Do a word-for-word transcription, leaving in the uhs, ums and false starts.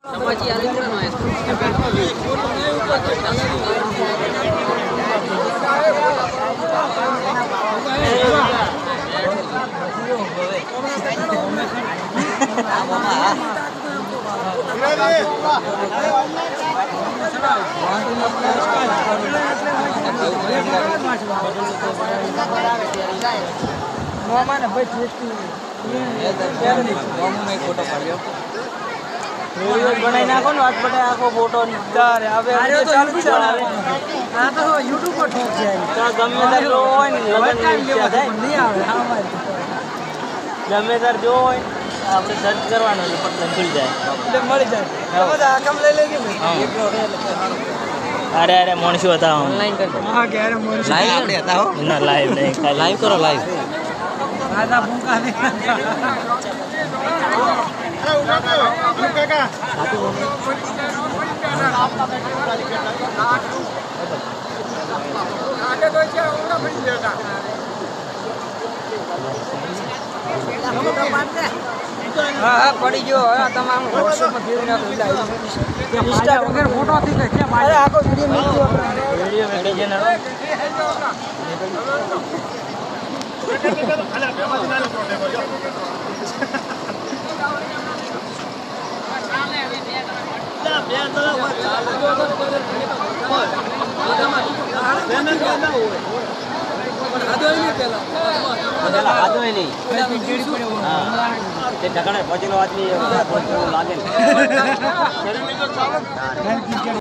મોમાને ભાઈ જેસ્તી મોમો મેં ફોટો પાડ્યો વિડિયો બનાવી નાખો ને આજ બટે આખો ફોટો તારે હવે ચાલુ છે આ તો YouTube પર ઠોક જાય તો ગમે તાર જો હોય ને લગન નહીં આવે હા ગમે તાર જો હોય આપણે સર્ચ કરવાનો એટલે પટલે ખુલી જાય એટલે મળી જાય બધા આકમ લઈ લેજે અરે અરે મોણસી હતા ઓનલાઈન કરતો હા કે અરે મોણસી લાઈવ આપણે હતા હો ના લાઈવ નહીં ખાલી લાઈવ કરો લાઈવ આદા ભૂકા દે અરે ઉના તો કાકા સાચું બોલ આગે તો છે ઉના પડી દેતા હા હા પડી ગયો હવે તમામ WhatsApp માં ફેરવી નાખો ઇન્સ્ટા વગર ફોટો થી કે કે અરે આખો વિડિયો મૂકી આપણે વિડિયો મેં કે ના ઢકણે પહોંચેલો આદમી લાગે